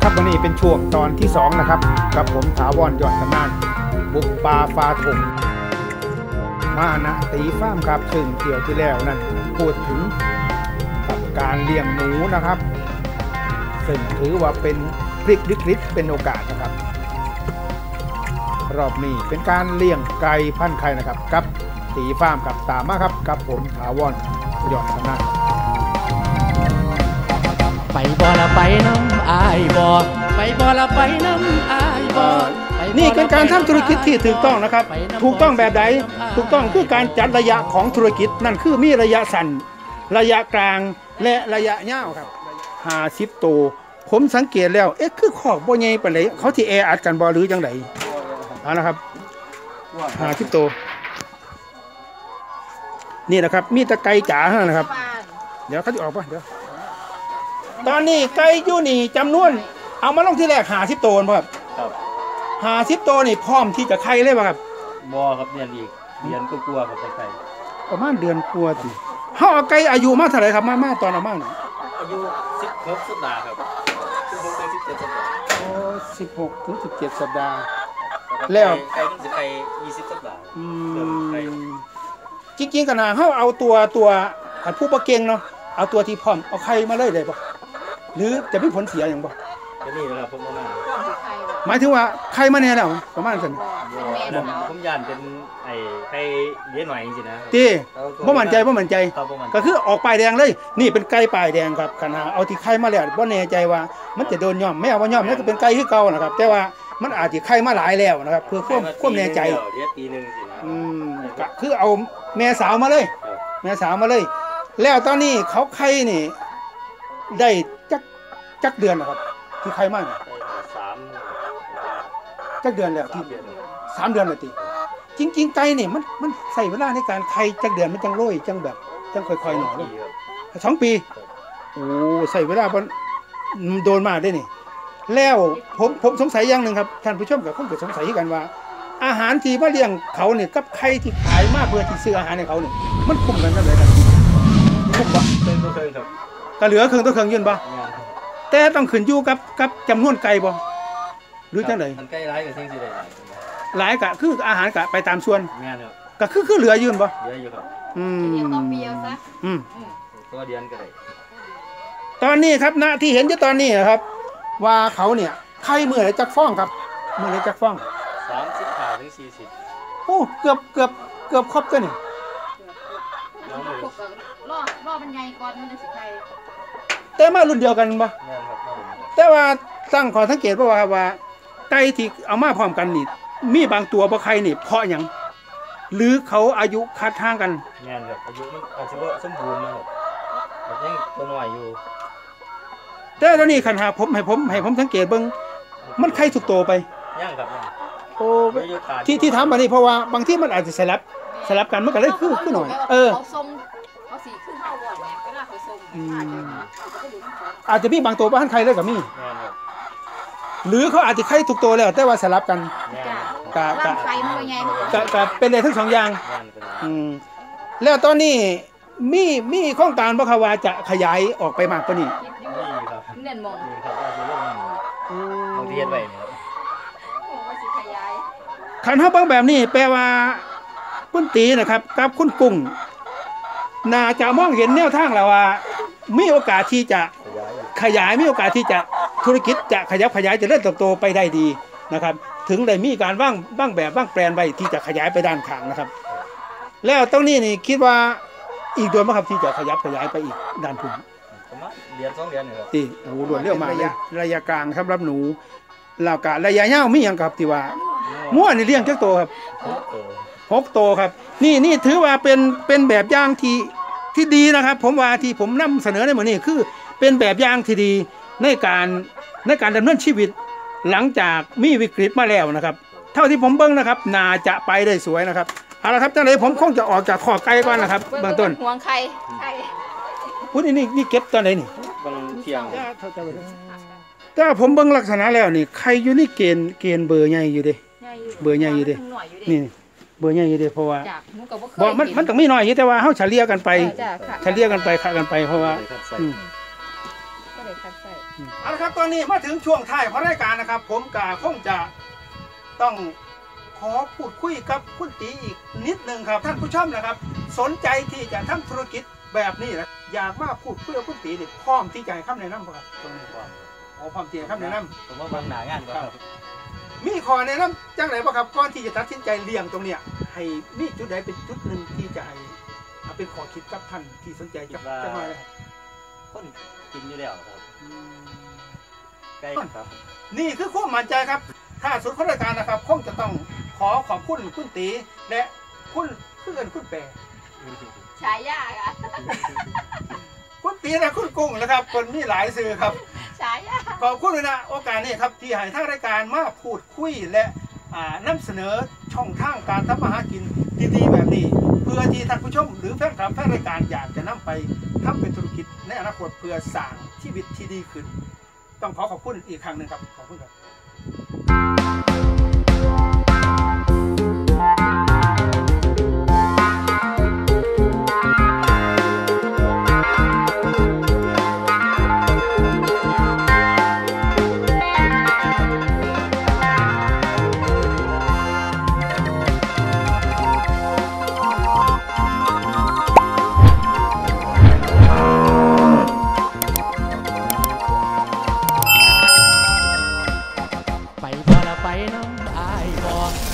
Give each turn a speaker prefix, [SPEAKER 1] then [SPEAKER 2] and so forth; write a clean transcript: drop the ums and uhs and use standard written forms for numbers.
[SPEAKER 1] ครับวันนี้เป็นช่วงตอนที่2นะครับกับผมถาวรยอดตำนานบุกป่าฟ้าถงมานะตีฟาร์มครับซึ่งเที่ยวที่แล้วนั่นพูดถึงกับการเลี้ยงหนูนะครับซึ่งถือว่าเป็นพลิกวิกฤตเป็นโอกาสนะครับรอบนี้เป็นการเลี้ยงไก่พันธุ์ไข่นะครับกับตีฟาร์มกับตามมาครับกับผมถาวรยอดตำนาน
[SPEAKER 2] ไปบ่ละไปน้ำอายบ่ไปบ่ละไปน้ำอายบ่
[SPEAKER 1] นี่เป็นการทำธุรกิจที่ถูกต้องนะครับถูกต้องแบบใดถูกต้องคือการจัดระยะของธุรกิจนั่นคือมีระยะสั้นระยะกลางและระยะยาวครับ50 ตัวผมสังเกตแล้วคือขอกบ่ใหญ่ปานใดเขาสิแออัดกันบ่หรือจังไดเอาละครับ50 ตัวนี่นะครับมีแต่ไก่จ๋าเท่านั้นนะครับเดี๋ยวเขาจะออกป่ะเดี๋ยวตอนนี้ไก่อยู่นี่จำนวนเอามาลงที่แรก50 ตัวครับ50 ตัวนี่พร้อมที่จะไข่เลยป่ะครับ
[SPEAKER 3] บ่ครับเดือนอีกเดือนก็กลัวครับไข่
[SPEAKER 1] ประมาณเดือนกลัวสิเฮาเอาไก่อายุมาเท่าไหร่ครับมาตอนเอามาเนี่ย
[SPEAKER 3] อายุ16 สัปดาห์ครับ16 ถึง 17 สัปดาห์
[SPEAKER 1] โอ้16 ถึง 17 สัปดาห์แล้ว
[SPEAKER 3] ไก่มันสิไข่20 สัปดาห์
[SPEAKER 1] จริงๆกันนะเฮาเอาตัวขันผู้บ่เก่งเนาะเอาตัวที่พร้อมเอาไข่มาเลยได้ป่ะหรือจะมีผลเสียอย่างบ่
[SPEAKER 3] ก็นี่นะครับผมมา
[SPEAKER 1] หมายถึงว่าไข่มาแน่แล้วประมาณซั่น
[SPEAKER 3] ผมย่านเป็นไข่เลี้ยงหน่อยจริงๆนะ
[SPEAKER 1] ติบ่มั่นใจก็คือออกป้ายแดงเลยนี่เป็นไก่ป้ายแดงครับคันหาเอาที่ไข่มาแล้วบ่แน่ใจว่ามันจะโดนย่อมไม่เอาบ่ย่อมนั่นก็เป็นไก่คือเก่านะครับแต่ว่ามันอาจสิไข่มาหลายแล้วนะครับเพื่อความแน่ใจ
[SPEAKER 3] เดี๋ยวปีนึงสินะ
[SPEAKER 1] ก็คือเอาแม่สาวมาเลยแล้วตอนนี้เขาไข่นี่ได้จักเดือนนะครับที่ไข่มาจักเดือนแล้วที่3 เดือนแล้วติจริงๆไก่นี่มันใส่เวลาในการไข่จักเดือนมันจังโรยจังแบบจังค่อยๆหน่อย2 ปีโอ้ใส่เวลาโดนมาได้นี่แล้วผมสงสัยอย่างนึงครับท่านผู้ชมก็คงจะสงสัยกันว่าอาหารที่มาเลี้ยงเขาเนี่ยกับไข่ที่ขายมาเพื่อที่ซื้ออาหารให้เขาเนี่ยมันคุ้มกันกันเลยครับคุ้มบ่
[SPEAKER 3] เป็นตัวเคยครับ
[SPEAKER 1] ก็เหลือครึ่งตัวเครื่องยืนบ่แต่ต้องขึ้นอยู่กับจำนวนไก่บ่หรือจังได๋
[SPEAKER 3] ไก่หลายก็สิ่งสิได้
[SPEAKER 1] หลายก็คืออาหารก็ไปตามส่วน
[SPEAKER 3] แม่นครับ
[SPEAKER 1] ก็คือเหลือยืนบ่
[SPEAKER 3] เหลืออยู่ครับ
[SPEAKER 4] ต่อปีเอาซะ
[SPEAKER 3] ตัวเดือนก็ได้
[SPEAKER 1] ตอนนี้ครับณที่เห็นอยู่ตอนนี้นะครับว่าเขาเนี่ยไข่มื้อละจักฟองครับมื้อละจักฟอง
[SPEAKER 3] 35 ถึง 40
[SPEAKER 1] โอ้เกือบครบตัวนี่
[SPEAKER 4] รอมันใหญ่ก่อนมันจะสิไข่
[SPEAKER 1] แต่มารุ่นเดียวกันบ่แต่ว่าตั้งข้อสังเกตว่าไก่ที่เอามาพร้อมกันนี่มีบางตัวบ่ไข่นี่เพราะหยังหรือเขาอายุคาดทางกัน
[SPEAKER 3] แม่นครับอายุมันอาจจะบ่สมบูรณ์นะครับยังตัวน้อยอยู่
[SPEAKER 1] แต่ตอนนี้คันหาให้ผมสังเกตเบิ่งมันไข่ทุกตัวไป
[SPEAKER 3] ยังครับ
[SPEAKER 1] โอ้ที่ถามมานี่เพราะว่าบางที่มันอาจจะสลับกันมันก็เลยคือหน่อย
[SPEAKER 4] เขาสีขึ้นเฮาบ่แม่เวลาเขาส่ง
[SPEAKER 1] อาจจะมีบางตัวบ้านไข่เลยก็มีหรือเขาอาจจะไข่ทุกตัวแล้วแต่ว่าสลับกัน
[SPEAKER 4] ก็ไข่มันใหญ่
[SPEAKER 1] ก็เป็นได้ทั้ง2อย่างแล้วตอนนี้มีโครงการบ่ครับว่าจะขยายออกไปมากกว่านี้
[SPEAKER 3] ครับ
[SPEAKER 4] เน้นมอง
[SPEAKER 3] ครับว่าสิลงบางทีเฮ็ดไว้นี่ครับ
[SPEAKER 4] ว่าสิขยาย
[SPEAKER 1] คันเฮาเบิ่งแบบนี้แปลว่าคุณตีนะครับกับคุณกุ้งน่าจะมองเห็นแนวทางแล้วว่ามีโอกาสที่จะขยายมีโอกาสที่จะธุรกิจจะขยายจะเริ่มเติบโตไปได้ดีนะครับถึงได้มีการวางแบบวางแปลนไว้ที่จะขยายไปด้านข้างนะครับแล้วตรงนี้นี่คิดว่าอีกเดือนมั้งครับที่จะขยับขยายไปอีกด้านพุ่น
[SPEAKER 3] ประมาณเดือน2 เดือนนี่ครับ
[SPEAKER 1] โอ้โหรวดเร็วมากระยะกลางสำหรับหนูแล้วก็ระยะยาวมีหยังครับที่ว่างัวนี่เลี้ยงจักโตครับ6 ตัวครับนี่ถือว่าเป็นแบบอย่างที่ดีนะครับผมว่าที่ผมนำเสนอในมื้อนี้คือเป็นแบบอย่างที่ดีในการดำเนินชีวิตหลังจากมีวิกฤตมาแล้วนะครับเท่าที่ผมเบิ่งนะครับน่าจะไปได้สวยนะครับเอาละครับจังได๋ผมคงจะออกจากขอไก่ก่อนนะครับเบื้องต้น
[SPEAKER 4] ห่วงไข่
[SPEAKER 1] พูดนี่เก็บตอนไหนนี่
[SPEAKER 3] บางเที่ยง
[SPEAKER 1] แต่ผมเบิ่งลักษณะแล้วนี่ไข่อยู่ในเกณฑ์เบอร์ใหญ่อยู่เด้เบอร์ใหญ่อยู่เด้นี่เบอร์ใหญ่อยู่เด้เพราะว่าบ่มันต้องมีน้อยอยู่แต่ว่าเฮาเฉลี่ยกันไปค่ากันไปเพราะว่าก็ได้คัดใส่เอาละครับตอนนี้มาถึงช่วงท้ายของรายการนะครับ ผมกาคงจะต้องขอพูดคุยกับคุณตีอีกนิดนึงครับท่านผู้ชมนะครับ สนใจที่จะทำธุรกิจแบบนี้นะอยากมาพูดคุยกับคุณตีนี่พร้อมที่จะให้คำแนะนำครับตรงนี้พร้อมพร้อมที่จะให้คำแนะนำ
[SPEAKER 3] ผมว่าบางหนางานก็ครับ
[SPEAKER 1] มีข้อแนะนำจังไหนบ้างครับก่อนที่จะตัดสินใจเลี้ยงตรงเนี้ยให้มีจุดใดเป็นจุดหนึ่งที่จะให้เอาเป็นข้อคิดกับท่านที่สนใจจะมาเลยครับ
[SPEAKER 3] คนกินอยู่แล้วครับใกล้ครับ
[SPEAKER 1] นี่คือความมั่นใจครับ ถ้าสุดของรายการนะครับคงจะต้องขอขอบคุณคุณตีและคุณเพื่อนคุณแปร
[SPEAKER 4] ฉายาค่ะ
[SPEAKER 1] คุณตีและคุณกุ้งนะครับ คนมีหลายสื่อครับ
[SPEAKER 4] ฉายา
[SPEAKER 1] ขอบคุณเลยนะโอกาสนี้ครับที่ให้ทางรายการมาพูดคุยและนำเสนอช่องทางการทำมาหากินดีๆแบบนี้ เพื่อที่ท่านผู้ชมหรือแฟนคลับแฟนรายการอยากจะนำไปทำเป็นธุรกิจในอนาคตเพื่อสร้างชีวิตที่ดีขึ้น ต้องขอขอบคุณอีกครั้งหนึ่งครับขอบคุณครับ
[SPEAKER 2] ไปบ่ละไปน้ำอายบ่